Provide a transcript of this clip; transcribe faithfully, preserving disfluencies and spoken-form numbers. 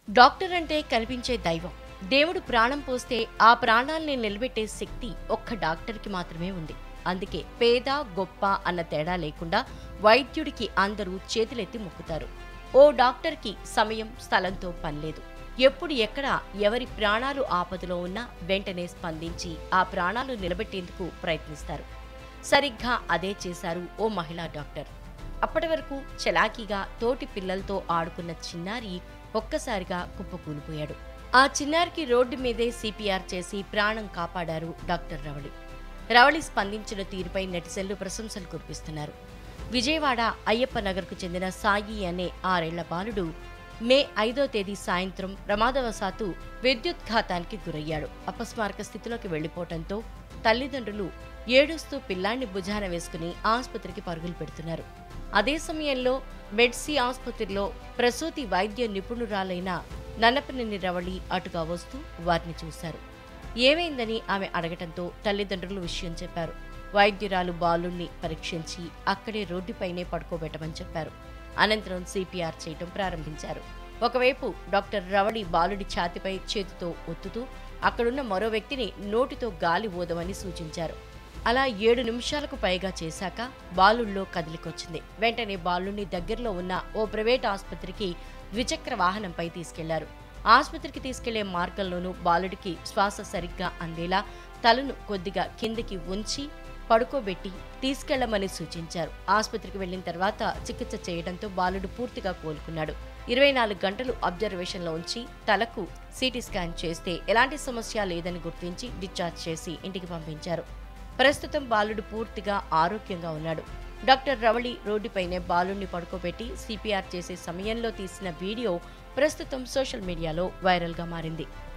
Doctor అంటే కనిపించే దైవం. దేవుడు ప్రాణం పోస్తే ఆ ప్రాణాల్ని నిలబెట్టే శక్తి ఒక్క డాక్టర్కి మాత్రమే ఉంది. అందుకే పేద గొప్ప అన్న తేడా లేకుండా వైద్యుడికి అందరూ చేతులెత్తి మొక్కుతారు. ఓ డాక్టర్కి సమయం స్థలంతో పనిలేదు. ఎప్పుడు ఎక్కడ ఎవరి ప్రాణాలు ఆపదలో ఉన్నా వెంటనే స్పందించి ఆ ప్రాణాలు నిలబెట్టేందుకు ప్రయత్నిస్తారు. సరిగ్గా అదే చేశారు ఓ మహిళా డాక్టర్. అప్పటి వరకు చలాకీగా తోటి పిల్లలతో ఆడుకున్న చిన్నారి ఒక్కసారిగా కుప్పకూలిపోయాడు. ఆ చిన్నారికి రోడ్డు మీదే సిపిఆర్ చేసి ప్రాణం కాపాడారు డాక్టర్ రవళి. రవళి స్పందించిన తీరుపై నెటిజన్లు ప్రశంసలు కురిపిస్తున్నారు. విజయవాడ అయ్యప్ప నగర్కు చెందిన సాయి అనే ఆరేళ్ల బాలుడు మే ఐదో తేదీ సాయంత్రం ప్రమాదవశాత్తు విద్యుద్ఘాతానికి గురయ్యాడు. అపస్మారక స్థితిలోకి వెళ్లిపోవడంతో తల్లిదండ్రులు ఏడుస్తూ పిల్లాన్ని భుజాన వేసుకుని ఆసుపత్రికి పరుగులు పెడుతున్నారు. అదే సమయంలో మెడ్సీ ఆసుపత్రిలో ప్రసూతి వైద్య నిపుణురాలైన నన్నపనేని రవళి అటుగా వస్తూ వారిని చూశారు. ఏమైందని ఆమె అడగటంతో తల్లిదండ్రులు విషయం చెప్పారు. వైద్యురాలు బాలుణ్ణి పరీక్షించి అక్కడే రోడ్డుపైనే పడుకోబెట్టమని చెప్పారు. అనంతరం సిపిఆర్ చేయటం ప్రారంభించారు. ఒకవైపు డాక్టర్ రవళి బాలుడి ఛాతిపై చేతితో ఒత్తుతూ అక్కడున్న మరో వ్యక్తిని నోటితో గాలి ఊదమని సూచించారు. అలా ఏడు నిమిషాలకు పైగా చేశాక బాలుల్లో కదిలికొచ్చింది. వెంటనే బాలుని దగ్గరలో ఉన్న ఓ ప్రైవేట్ ఆసుపత్రికి ద్విచక్ర వాహనంపై తీసుకెళ్లారు. ఆసుపత్రికి తీసుకెళ్లే మార్గంలోనూ బాలుడికి శ్వాస సరిగ్గా అందేలా తలను కొద్దిగా కిందికి ఉంచి పడుకోబెట్టి తీసుకెళ్లమని సూచించారు. ఆసుపత్రికి వెళ్లిన తర్వాత చికిత్స చేయడంతో బాలుడు పూర్తిగా కోలుకున్నాడు. ఇరవై నాలుగు గంటలు అబ్జర్వేషన్లో ఉంచి తలకు సిటీ స్కాన్ చేస్తే ఎలాంటి సమస్య లేదని గుర్తించి డిశ్చార్జ్ చేసి ఇంటికి పంపించారు. ప్రస్తుతం బాలుడు పూర్తిగా ఆరోగ్యంగా ఉన్నాడు. డాక్టర్ రవళి రోడ్డుపైనే బాలుడిని పడుకోబెట్టి సిపిఆర్ చేసే సమయంలో తీసిన వీడియో ప్రస్తుతం సోషల్ మీడియాలో వైరల్గా మారింది.